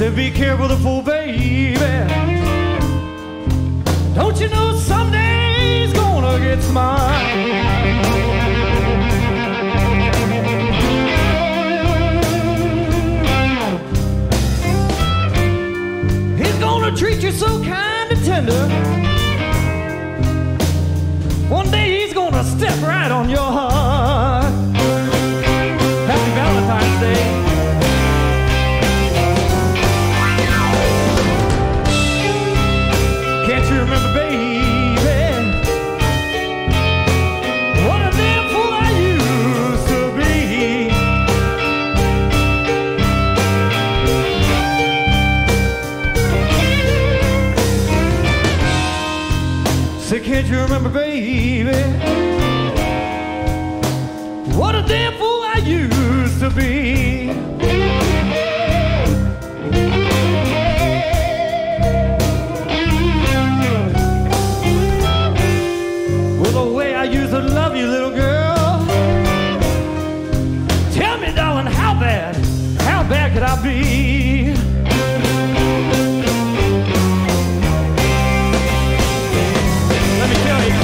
Said be careful the fool, baby. Don't you know someday's gonna get smart? He's gonna treat you so kind and tender. One day he's gonna step right on your heart. Happy Valentine's Day. Can't you remember, baby, what a damn fool I used to be? Say, can't you remember, baby, what a damn fool I used to be? The way I used to love you, little girl. Tell me, darling, how bad could I be? Let me tell you.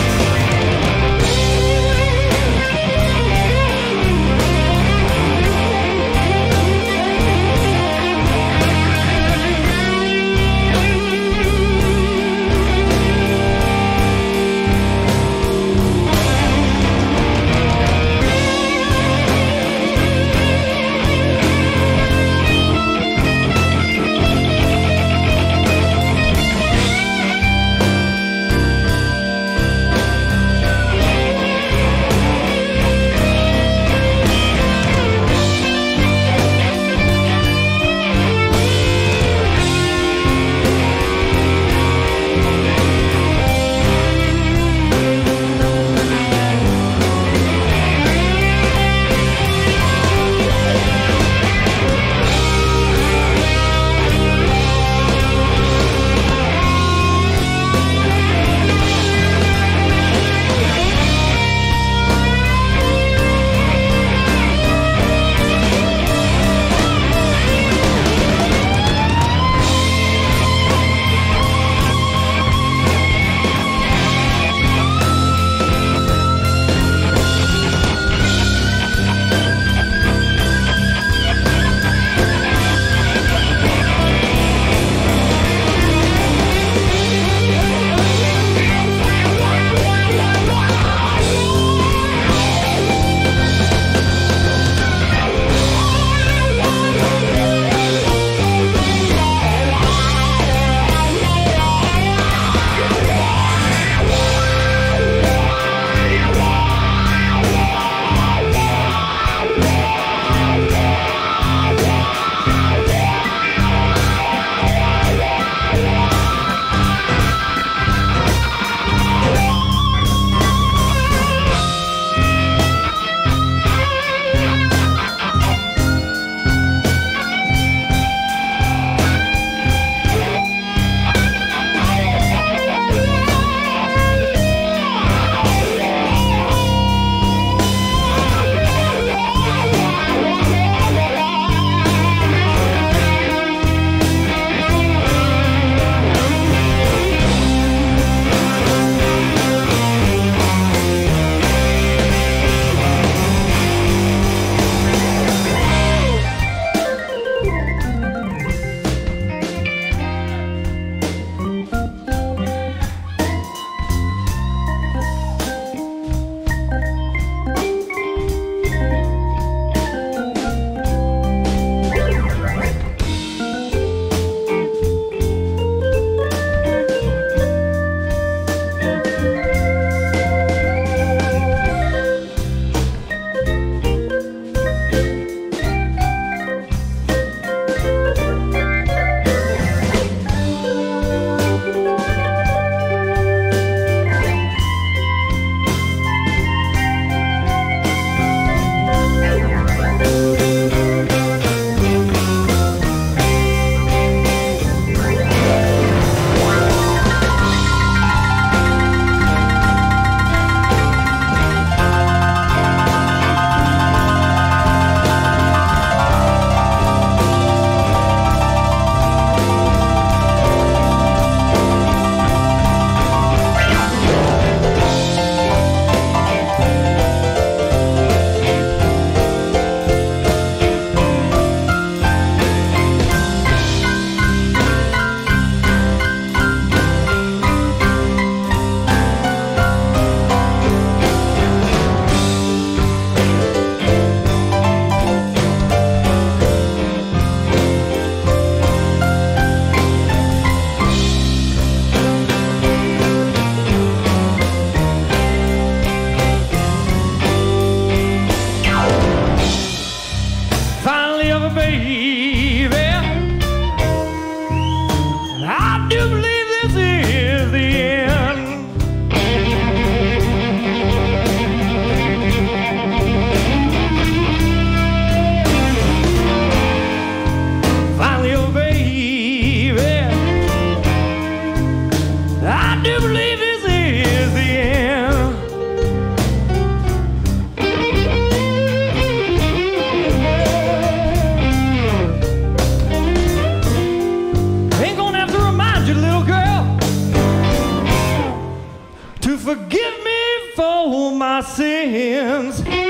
my sins.